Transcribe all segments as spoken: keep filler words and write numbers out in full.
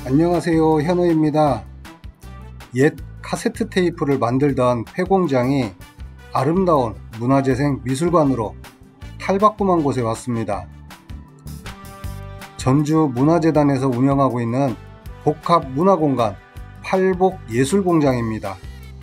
안녕하세요, 현우입니다. 옛 카세트 테이프를 만들던 폐공장이 아름다운 문화재생 미술관으로 탈바꿈한 곳에 왔습니다. 전주 문화재단에서 운영하고 있는 복합문화공간 팔복예술공장입니다.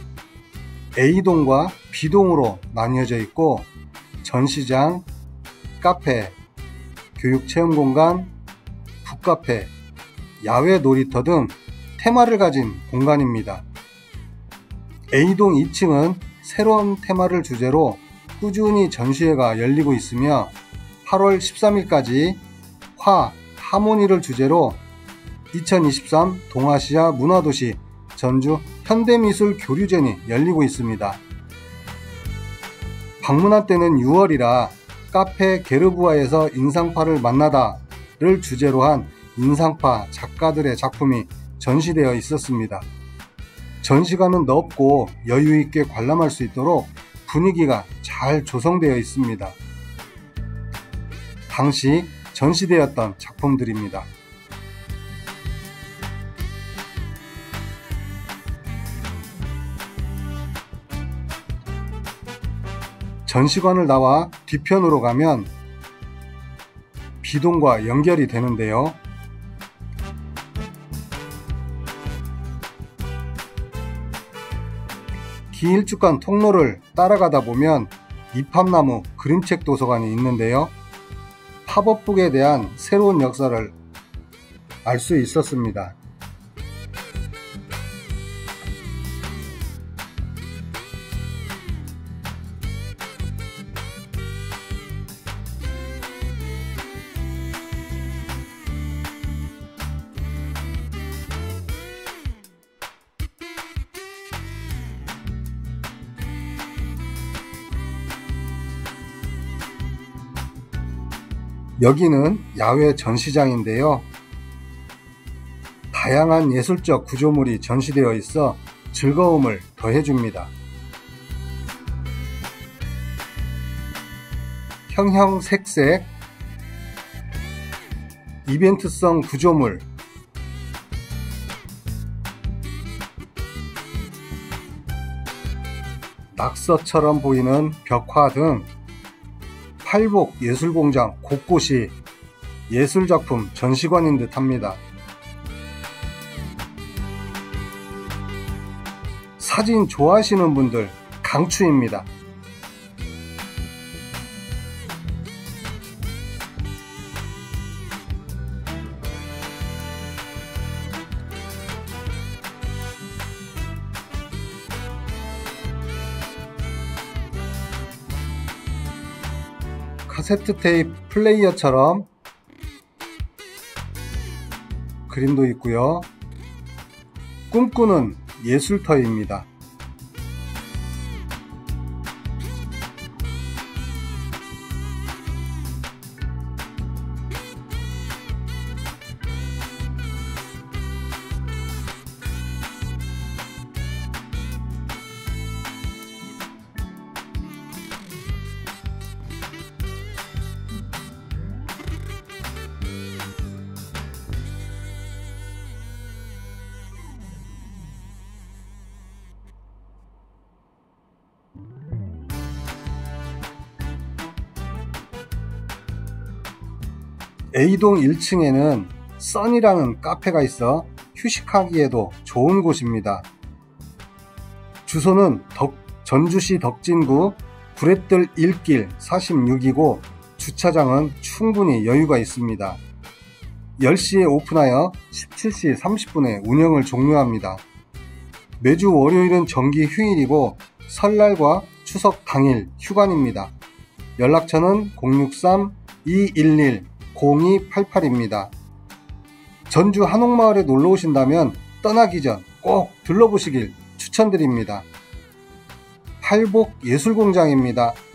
A동과 B동으로 나뉘어져 있고 전시장, 카페, 교육체험공간, 북카페, 야외 놀이터 등 테마를 가진 공간입니다. A동 이 층은 새로운 테마를 주제로 꾸준히 전시회가 열리고 있으며 팔월 십삼일까지 화, 하모니를 주제로 이천이십삼 동아시아 문화도시 전주 현대미술 교류전이 열리고 있습니다. 방문한 때는 유월이라 카페 게르부아에서 인상파를 만나다를 주제로 한 인상파 작가들의 작품이 전시되어 있었습니다. 전시관은 넓고 여유있게 관람할 수 있도록 분위기가 잘 조성되어 있습니다. 당시 전시되었던 작품들입니다. 전시관을 나와 뒤편으로 가면 B동과 연결이 되는데요. 길쭉한 통로를 따라가다 보면 이팝나무 그림책 도서관이 있는데요. 팝업북에 대한 새로운 역사를 알 수 있었습니다. 여기는 야외 전시장인데요. 다양한 예술적 구조물이 전시되어 있어 즐거움을 더해줍니다. 형형색색, 이벤트성 구조물, 낙서처럼 보이는 벽화 등 팔복예술공장 곳곳이 예술작품 전시관인 듯 합니다. 사진 좋아하시는 분들 강추입니다. 카세트 테이프 플레이어처럼 그림도 있고요. 꿈꾸는 예술터입니다. A동 일 층에는 써니라는 카페가 있어 휴식하기에도 좋은 곳입니다. 주소는 덕, 전주시 덕진구 구렛들 일 길 사십육이고 주차장은 충분히 여유가 있습니다. 열 시에 오픈하여 십칠 시 삼십 분에 운영을 종료합니다. 매주 월요일은 정기 휴일이고 설날과 추석 당일 휴관입니다. 연락처는 공육삼 이일일 공이팔팔입니다. 전주 한옥마을에 놀러 오신다면 떠나기 전 꼭 들러보시길 추천드립니다. 팔복예술공장입니다.